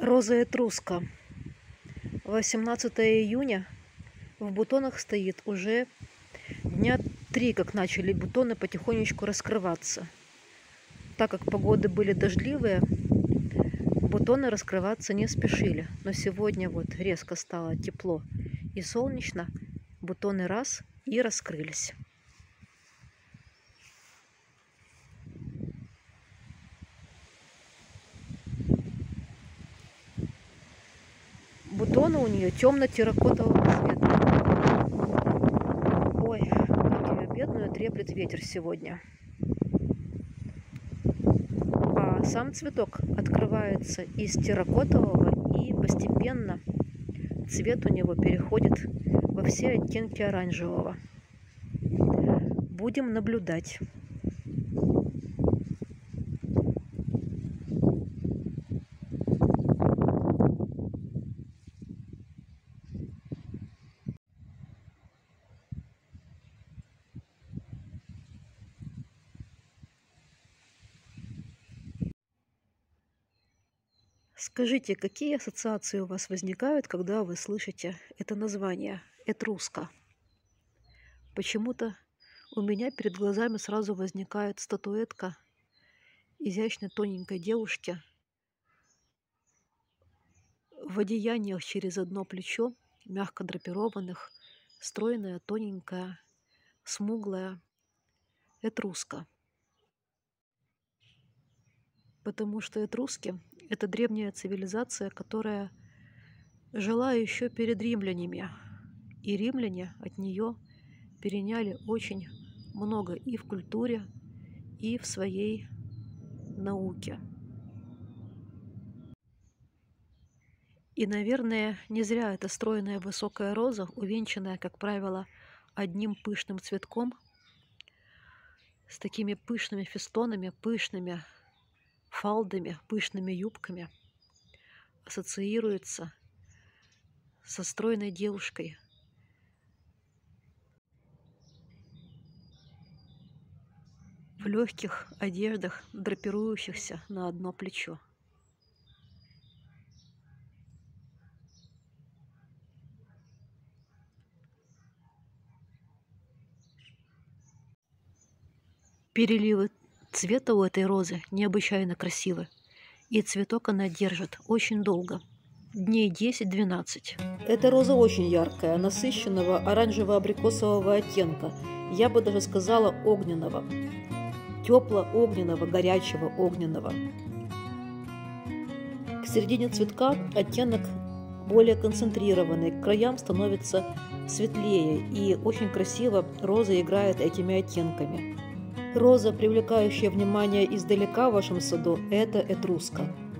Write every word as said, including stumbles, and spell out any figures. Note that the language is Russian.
Роза этруска. восемнадцатое июня. В бутонах стоит уже дня три, как начали бутоны потихонечку раскрываться. Так как погоды были дождливые, бутоны раскрываться не спешили. Но сегодня вот резко стало тепло и солнечно, бутоны раз и раскрылись. Бутоны у нее темно-терракотового цвета. Ой, как ее бедную треплет ветер сегодня. А сам цветок открывается из терракотового, и постепенно цвет у него переходит во все оттенки оранжевого. Будем наблюдать. Скажите, какие ассоциации у вас возникают, когда вы слышите это название «этруска»? Почему-то у меня перед глазами сразу возникает статуэтка изящной тоненькой девушки в одеяниях через одно плечо, мягко драпированных, стройная, тоненькая, смуглая этруска. Потому что этруски – это древняя цивилизация, которая жила еще перед римлянами. И римляне от нее переняли очень много и в культуре, и в своей науке. И, наверное, не зря эта стройная высокая роза, увенчанная, как правило, одним пышным цветком, с такими пышными фестонами, пышными фалдами, пышными юбками, ассоциируется со стройной девушкой, в легких одеждах, драпирующихся на одно плечо. Переливы цвета у этой розы необычайно красивы, и цветок она держит очень долго, дней десять-двенадцать. Эта роза очень яркая, насыщенного оранжево-абрикосового оттенка, я бы даже сказала огненного, тепло-огненного, горячего огненного. К середине цветка оттенок более концентрированный, к краям становится светлее, и очень красиво роза играет этими оттенками. Роза, привлекающая внимание издалека в вашем саду, это этруска.